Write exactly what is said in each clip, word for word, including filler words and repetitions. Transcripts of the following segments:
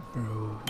Bro.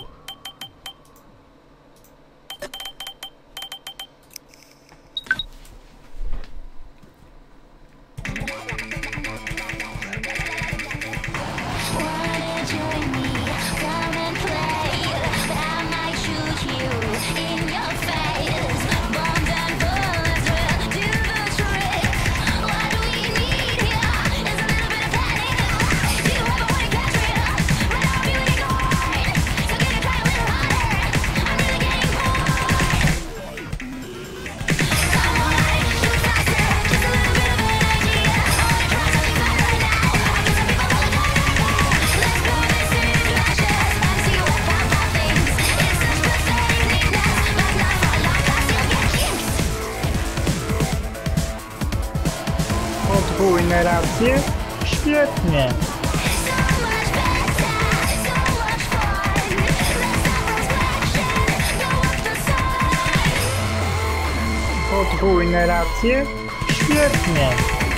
Podwójne racje? Świetnie! Podwójne racje? Świetnie!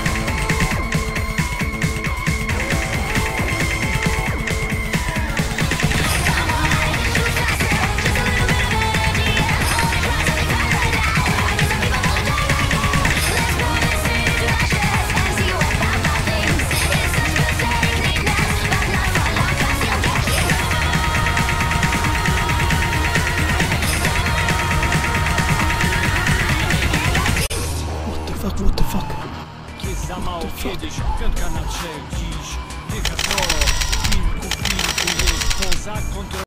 What the fuck? Jest za mało kiedyś, piątka na trzech dziś. Wycha to, kilku kilku jest poza kontrolą.